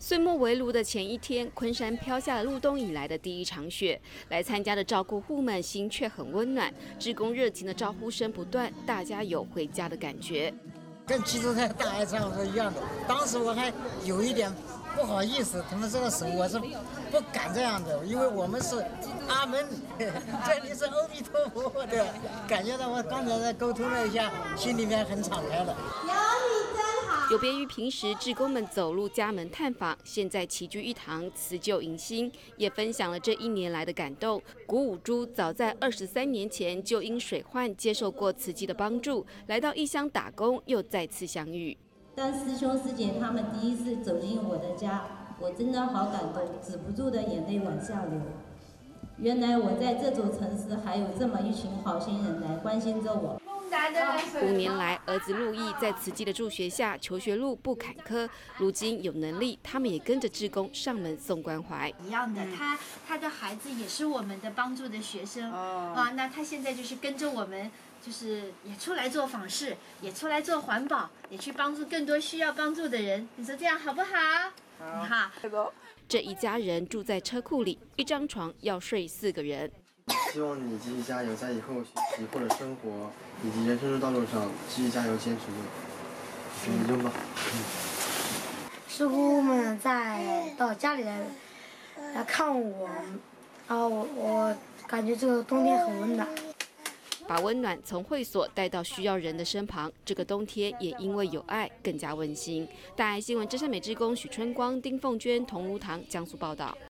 岁末围炉的前一天，昆山飘下了入冬以来的第一场雪。来参加的照顾户们心却很温暖，志工热情的招呼声不断，大家有回家的感觉。 跟济州菜大爱差不多一样的，当时我还有一点不好意思，他们这个手我是不敢这样的，因为我们是阿门，这里是阿弥陀佛的，感觉到我刚才在沟通了一下，心里面很敞开了。 有别于平时志工们走入家门探访，现在齐聚一堂辞旧迎新，也分享了这一年来的感动。古武珠早在23年前就因水患接受过慈济的帮助，来到异乡打工，又再次相遇。 当师兄师姐他们第一次走进我的家，我真的好感动，止不住的眼泪往下流。原来我在这座城市还有这么一群好心人来关心着我。 5年来，儿子陆毅在慈济的助学下，求学路不坎坷。如今有能力，他们也跟着志工上门送关怀。 一样的，他的孩子也是我们的帮助的学生那他现在就是跟着我们，就是也出来做访视，也出来做环保，也去帮助更多需要帮助的人。你说这样好不好？好。 这一家人住在车库里，一张床要睡4个人。 希望你继续加油，在以后学习或者生活以及人生的道路上继续加油坚持住。拥抱。 师姑们到家里来看我，然后我感觉这个冬天很温暖。 把温暖从会所带到需要人的身旁，这个冬天也因为有爱更加温馨。大爱新闻真善美志工许春光、丁凤娟、桐庐堂江苏报道。